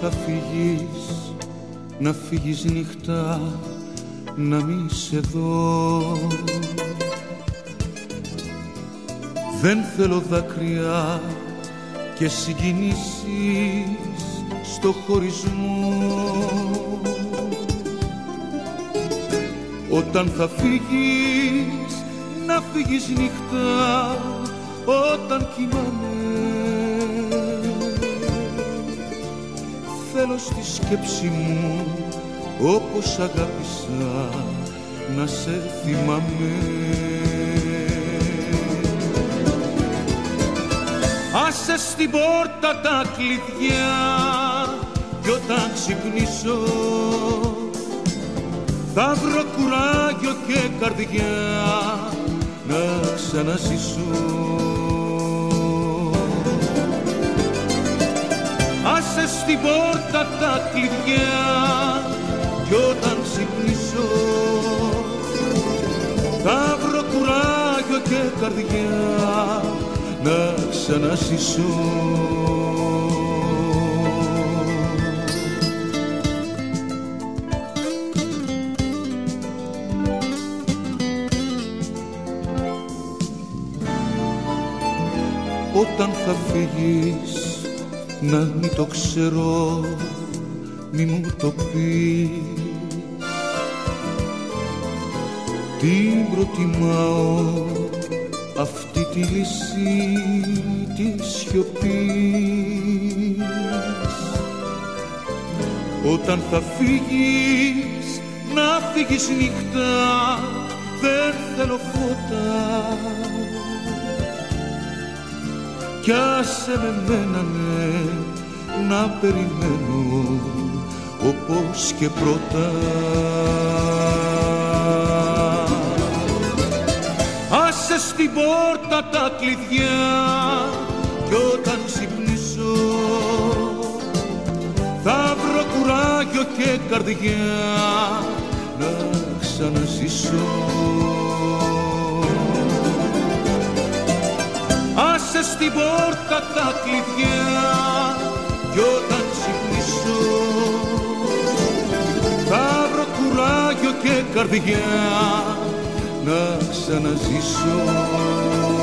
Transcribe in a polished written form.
θα φύγεις, να φύγεις νύχτα, να μη σε δω. Δεν θέλω δάκρυα και συγκινήσεις στο χωρισμό. Όταν θα φύγεις, να φύγεις νύχτα, όταν κοιμάμαι. Θέλω στη σκέψη μου, όπως αγάπησα, να σε θυμάμαι. Άσε στην πόρτα τα κλειδιά κι όταν ξυπνήσω θα βρω κουράγιο και καρδιά να ξαναζήσω. Άσε στην πόρτα τα κλειδιά κι όταν ξυπνήσω θα βρω κουράγιο και καρδιά να ξαναζήσω. Όταν θα φύγεις, να μην το ξέρω, μη μου το πεις. Την προτιμάω αυτή τη λύση της σιωπής. Όταν θα φύγεις, να φύγεις νύχτα, δεν θέλω φώτα. Κι άσε με μένα, ναι, να περιμένω όπως και πρώτα. Άσε στην πόρτα τα κλειδιά κι όταν ξυπνήσω θα βρω κουράγιο και καρδιά να ξαναζήσω. Άσε στην πόρτα τα κλειδιά κι όταν ξυπνήσω θα βρω κουράγιο και καρδιά να ξαναζήσω.